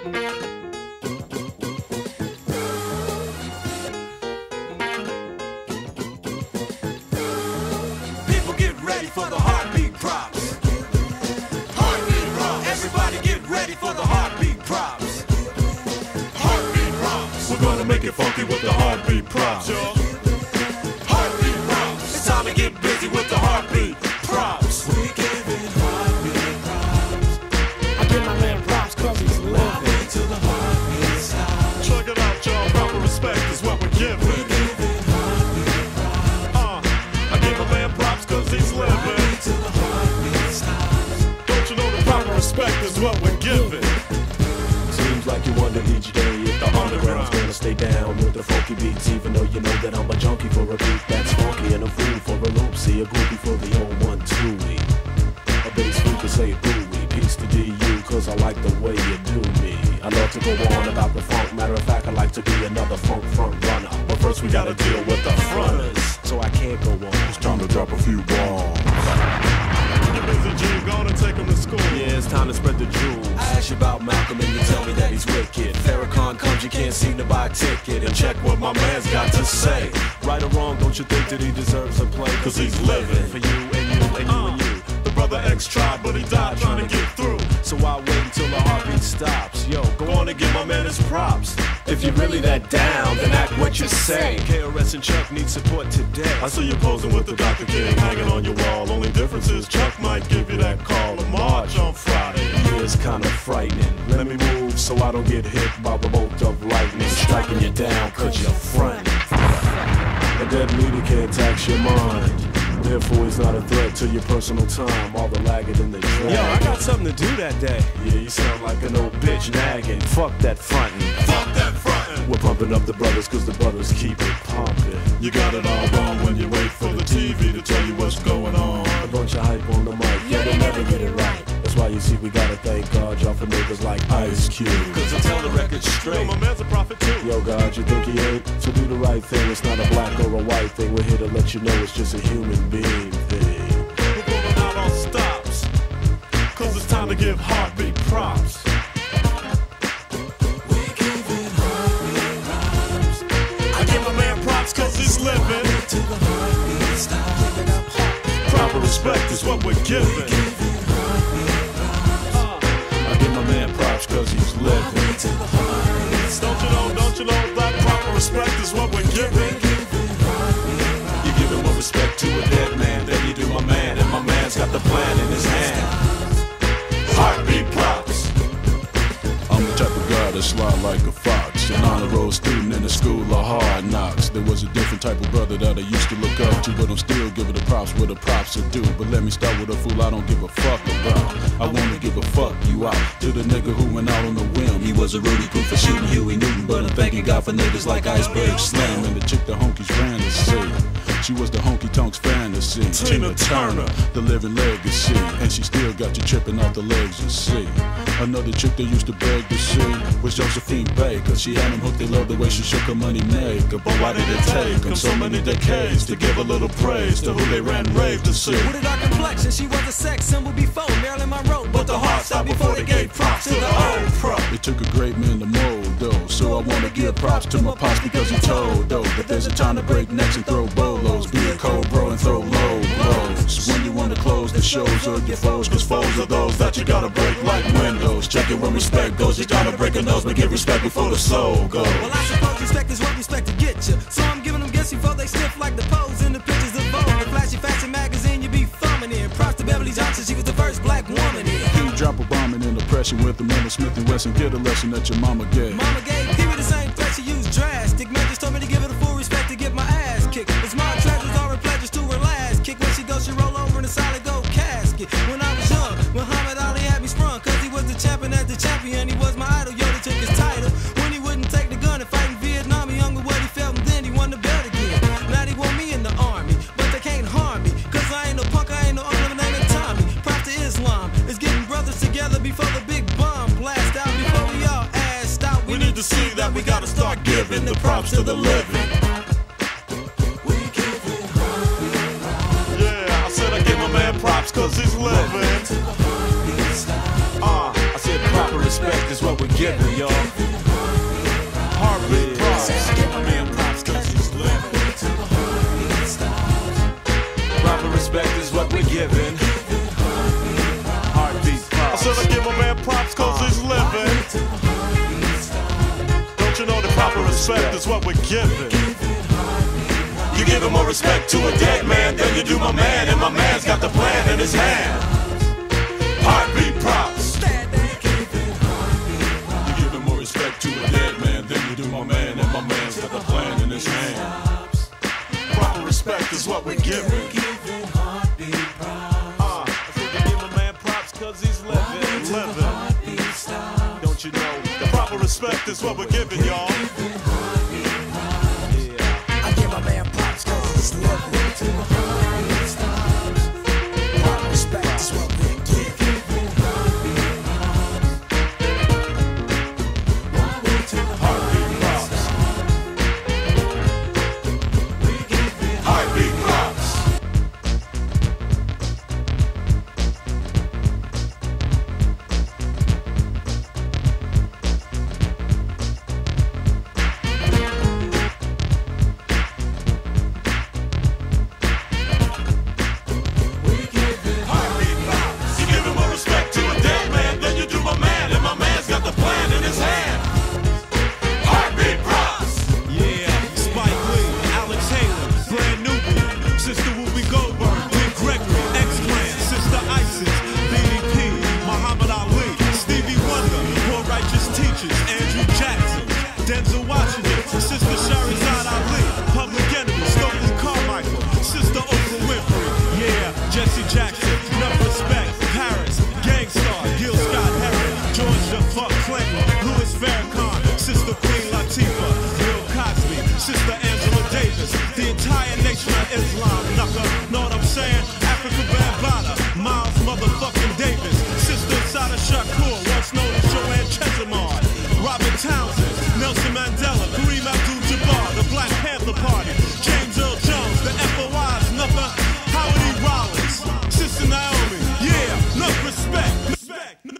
People get ready for the heartbeat props. Heartbeat props. Everybody get ready for the heartbeat props. Heartbeat props. We're gonna make it funky with the heartbeat props, y'all. Heartbeat props. It's time to get busy with the heartbeat props. We give it heartbeat props. I give my man props cause he's living. To the heartbeat style. Check it out, y'all. Proper respect is what we're giving. We give it heartbeat props. I give my man props cause he's living. To the heartbeat style. Don't you know the proper respect is what we're giving? Seems like you wonder each day if the underground's gonna stay down with the funky beats, even though you know that I'm a junkie for a beat that's funky and a fool for a loop. See, a groupie for the old 1-2-y. A bass freak can say ooey. Peace to DU, cause I like the way you do me. I love to go on about the funk. Matter of fact, I like to be another funk front runner. But first we gotta deal with the fronters, so I can't go on. It's time to drop a few bombs. You busy G, gonna take him to school. Yeah, it's time to spread the jewels. I ask you about Malcolm and you tell me that he's wicked. Farrakhan comes, you can't seem to buy a ticket. And check what my man's got to say. Right or wrong, don't you think that he deserves a play? Cause he's living. For you and you and you and you. The brother X tried, but he died trying to get through. So I wait until the heartbeat stops. Yo, go on and give my man his props. If you're really that down, then act what you say. KRS and Chuck need support today. I see you posing with the Dr. King hanging on your wall. Only difference is Chuck might give you that call to march on Friday. Yeah, it's kinda frightening. Let me move so I don't get hit by the bolt of lightning. Striking you down cause you're frontin'. A dead leader can't tax your mind. Therefore, he's not a threat to your personal time. All the lagging in the drag. Yo, I got something to do that day. Yeah, you sound like an old bitch nagging. Fuck that frontin'. Fuck that frontin'. We're pumping up the brothers cause the brothers keep it pumping. You got it all wrong when you wait for the TV to tell you what's going on. A bunch of hype on the mic. Yeah, they never get it right. That's why you see we gotta thank God, y'all, for niggas like Ice Cube. Cause I tell the record Yo, straight. my man's a prophet too. Yo, God, you think he ain't? So do the right thing. It's not a black or a white thing. We're here to let you know it's just a human being thing. We're pulling out all stops. Cause it's time to give heartbeat props. We give it heartbeat props. I give my man props cause he's living. To the heartbeat style. Proper respect is what we're giving. Give it heartbeat props. I give my man props cause he's living. To the heartbeat style. Don't you know that proper respect is what we're giving? You giving more respect to a dead man than you do my man. And my man's got the plan in his hand. Heartbeat props. I'm the type of guy that slide like a fox. An honor roll student in the school of hard knocks. There was a different type of brother that I used to look up to, but I'm still giving the props where the props are due. But let me start with a fool I don't give a fuck about. I wanna give a fuck you out to the nigga who went out on the whim. He was a Rudy Proof for shooting Huey Newton, but I'm thanking God for niggas like Iceberg Slim. And the chick the honkies ran to see. She was the honky tonks fantasy. Tina Turner, the living legacy. And she still got you tripping off the legs, you see. Another chick they used to beg to see was Josephine Baker. She had them hooked, they loved the way she shook her money maker. But why did it take them so many decades to give a little praise to who they ran rave to see? With a dark complexion, she was a sex symbol before Marilyn Monroe. But the heart stopped before they gave props to the old pro. It took a great man to mold though, so I wanna give props to my pops because he told though that there's a time to break necks and throw bolos. Be a cold bro and throw low blows. When you wanna close the shows of your foes, cause foes are those that you gotta break like windows. Check it when respect goes, you gotta break a nose, but give respect before the soul goes. Well, I suppose respect is what respect to get you. So I'm giving them gifts before they sniff like the pose in the pictures of Vogue. The flashy fashion magazine you be thumbing in. Props to Beverly Johnson, she was the first black woman in. He drop a bomb in depression with the Miller Smith and Wesson. Get a lesson that your mama gave. Mama gave Pee-wee the same threat, she used drastic measures. Told me to give it a full respect to get my ass kicked. It's my treasures are her pleasures to her last kick. When she goes, she roll over in a solid gold casket. When I was young, Muhammad Ali had me sprung. Cause he was the champion as the champion. He was my idol, Yoda took his title. When he wouldn't take the gun and fight in Vietnam, he hung with what he felt and then he won the belt again. Now they want me in the army, but they can't harm me. Cause I ain't no punk, I ain't no uncle, name it Tommy. Props to Islam, it's getting brothers together before the big bomb blast out. Before we all assed out, we need to see that we gotta start giving the props to the living. We give it heartbeat props. Yeah, I said I give my man props cause he's living. To the heartbeat style. I said proper respect is what we giving, y'all. Heartbeat props. Give my man props 'cause he's living. Proper respect is what we're giving. Heartbeat props. I said I give my man props 'cause he's living. Don't you know the proper respect is what we're giving? You giving more respect to a dead man than you do my man, and my man's got the plan in his hand. Heartbeat props. You giving more respect to a dead man than you do my man, and my man's got the plan in his hand. Proper respect is what we're giving. I said you give my man props 'cause he's living. Don't you know the proper respect is what we're giving, y'all. I give my man props 'cause he's living. Respect is what we give. Heartbeat props. Heartbeat props. You giving more respect to a dead man than you do my man, and my man's got the plan in his hand. Heartbeat props. Yeah, Spike Lee, Alex Haley, Brand Newbie, Sister Whoopi Goldberg, Big Gregory, X-Clan, Sister Isis, BDP, Muhammad Ali, Stevie Wonder, Poor Righteous Teachers, Andrew Jackson, Denzel Washington, Sister Shahrazad Ali, Public Enemy, Stokely Carmichael, Sister Oprah Winfrey, yeah, Jesse Jackson, Enough Respect, Paris, Gangstar, Gil Scott Heron, Georgia Fuck Clinton, Louis Farrakhan, Sister Queen Latifah, Bill Cosby, Sister Angela Davis, the entire nation of Islam, knucker, know what I'm saying? Africa